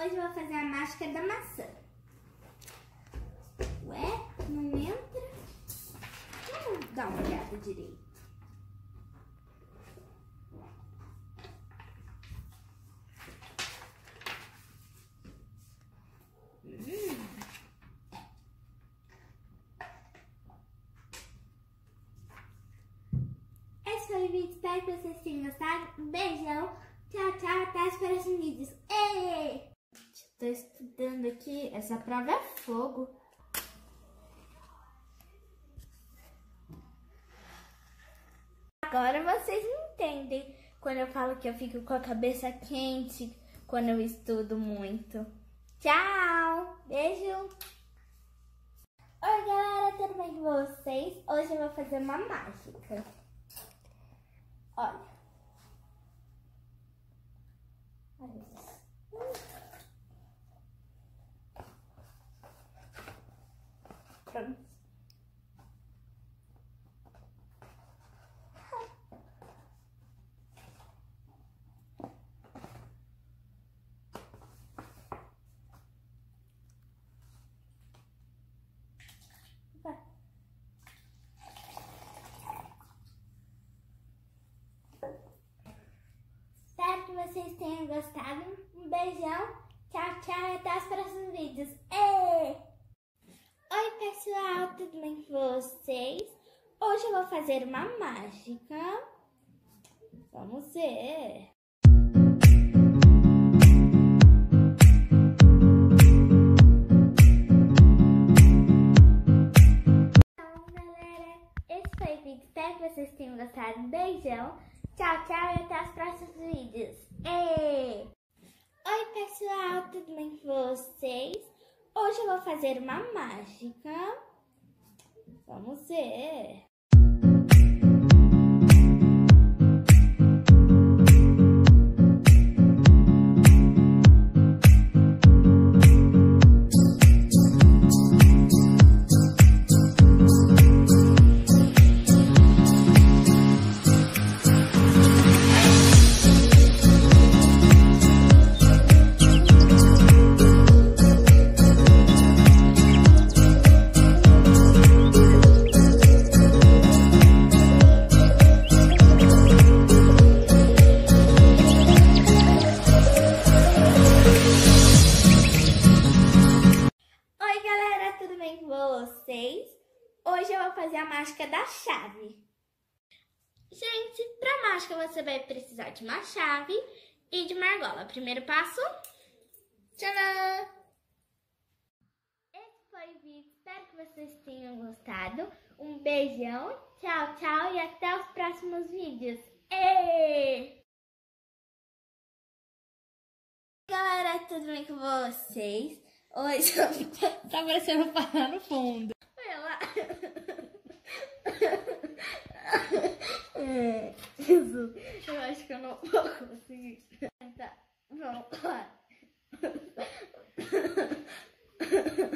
Hoje eu vou fazer a máscara da maçã. Ué, não entra? Vamos dar uma olhada direito. Esse foi o vídeo, espero que vocês tenham gostado. Um beijão, tchau, tchau, até os próximos vídeos. Estou estudando aqui, essa prova é fogo. Agora vocês entendem quando eu falo que eu fico com a cabeça quente quando eu estudo muito. Tchau, beijo. Oi galera, tudo bem com vocês? Hoje eu vou fazer uma mágica. Olha. Olha isso. Pronto. Espero que vocês tenham gostado. Um beijão. Tchau, tchau e até os próximos vídeos. Oi, pessoal. Tudo bem com vocês? Hoje eu vou fazer uma mágica. Vamos ver. Então, galera, esse foi o vídeo. Espero que vocês tenham gostado. Um beijão. Tchau, tchau e até os próximos vídeos. Oi, pessoal, tudo bem com vocês? Hoje eu vou fazer uma mágica. Vamos ver. Vocês. Hoje eu vou fazer a mágica da chave. Gente, para mágica você vai precisar de uma chave e de uma argola. Primeiro passo. Tcharam! Esse foi o vídeo. Espero que vocês tenham gostado. Um beijão. Tchau, tchau e até os próximos vídeos. Galera, tudo bem com vocês? Hoje tá parecendo parar no fundo. Olha lá. Jesus, eu acho que eu não vou conseguir. Tá, vamos lá.